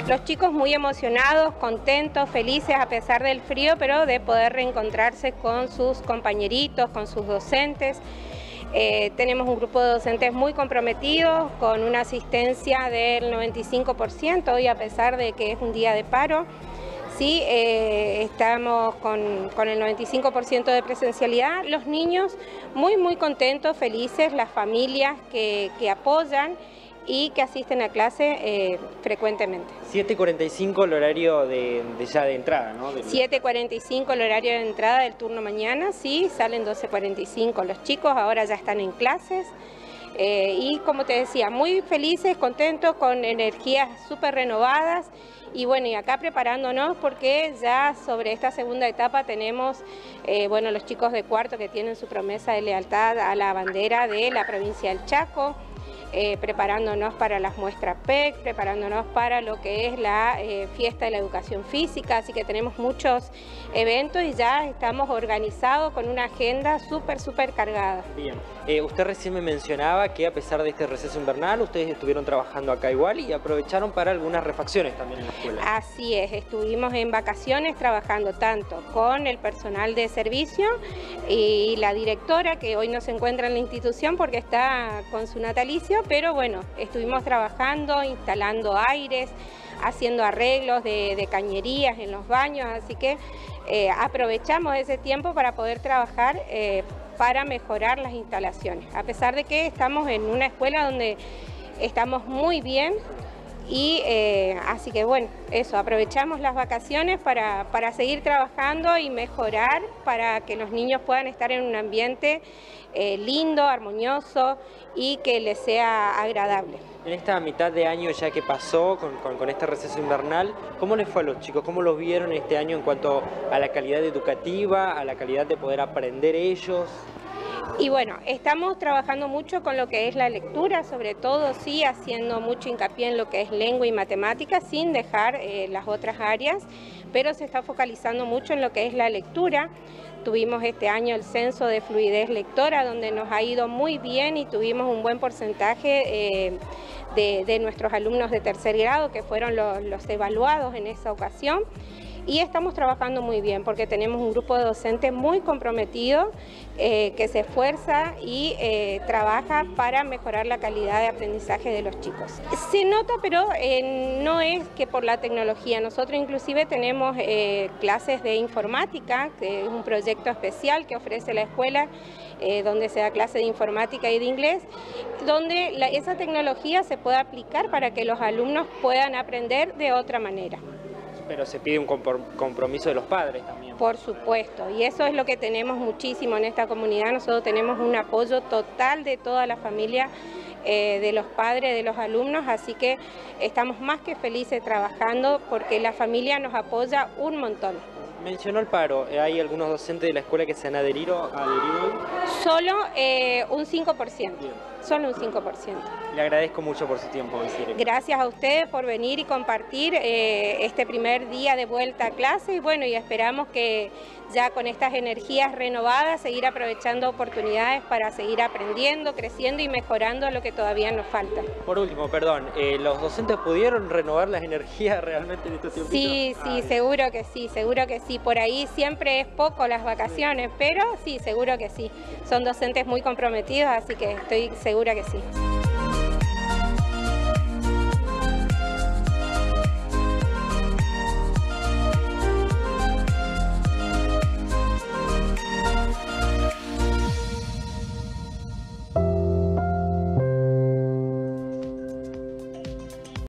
Los chicos muy emocionados, contentos, felices a pesar del frío, pero de poder reencontrarse con sus compañeritos, con sus docentes. Tenemos un grupo de docentes muy comprometidos, con una asistencia del 95% hoy a pesar de que es un día de paro. Sí, estamos con el 95% de presencialidad. Los niños muy contentos, felices, las familias que apoyan y que asisten a clase frecuentemente. 7:45 el horario ya de entrada, ¿no? 7:45 el horario de entrada del turno mañana, sí, salen 12:45 los chicos, ahora ya están en clases. Y como te decía, muy felices, contentos, con energías súper renovadas. Y bueno, y acá preparándonos porque ya sobre esta segunda etapa tenemos, bueno, los chicos de cuarto que tienen su promesa de lealtad a la bandera de la provincia del Chaco, preparándonos para las muestras PEC, preparándonos para lo que es la fiesta de la educación física, así que tenemos muchos eventos y ya estamos organizados con una agenda súper cargada. Bien, usted recién me mencionaba que a pesar de este receso invernal, ustedes estuvieron trabajando acá igual y aprovecharon para algunas refacciones también en la escuela. Así es, estuvimos en vacaciones trabajando tanto con el personal de servicio y la directora, que hoy no se encuentra en la institución porque está con su natalicio, pero bueno, estuvimos trabajando, instalando aires, haciendo arreglos de cañerías en los baños, así que aprovechamos ese tiempo para poder trabajar para mejorar las instalaciones, a pesar de que estamos en una escuela donde estamos muy bien. Y así que bueno, eso, aprovechamos las vacaciones para seguir trabajando y mejorar para que los niños puedan estar en un ambiente lindo, armonioso y que les sea agradable. En esta mitad de año ya que pasó con este receso invernal, ¿cómo les fue a los chicos? ¿Cómo los vieron este año en cuanto a la calidad educativa, a la calidad de poder aprender ellos? Y bueno, estamos trabajando mucho con lo que es la lectura, sobre todo sí haciendo mucho hincapié en lo que es lengua y matemáticas, sin dejar las otras áreas, pero se está focalizando mucho en lo que es la lectura. Tuvimos este año el censo de fluidez lectora, donde nos ha ido muy bien y tuvimos un buen porcentaje de nuestros alumnos de tercer grado, que fueron los evaluados en esa ocasión. Y estamos trabajando muy bien porque tenemos un grupo de docentes muy comprometido que se esfuerza y trabaja para mejorar la calidad de aprendizaje de los chicos. Se nota, pero no es que por la tecnología. Nosotros inclusive tenemos clases de informática, que es un proyecto especial que ofrece la escuela, donde se da clase de informática y de inglés, donde esa tecnología se puede aplicar para que los alumnos puedan aprender de otra manera. Pero se pide un compromiso de los padres también. Por supuesto, y eso es lo que tenemos muchísimo en esta comunidad. Nosotros tenemos un apoyo total de toda la familia, de los padres, de los alumnos, así que estamos más que felices trabajando porque la familia nos apoya un montón. Mencionó el paro, ¿hay algunos docentes de la escuela que se han adherido? Solo un 5%. Bien. Solo un 5%. Le agradezco mucho por su tiempo, Vicire. Gracias a ustedes por venir y compartir este primer día de vuelta a clase y bueno, y esperamos que ya con estas energías renovadas seguir aprovechando oportunidades para seguir aprendiendo, creciendo y mejorando lo que todavía nos falta. Por último, perdón, ¿los docentes pudieron renovar las energías realmente en estos tiempos? Sí, seguro que sí, seguro que sí. Por ahí siempre es poco las vacaciones, pero sí, seguro que sí. Son docentes muy comprometidos, así que estoy segura que sí.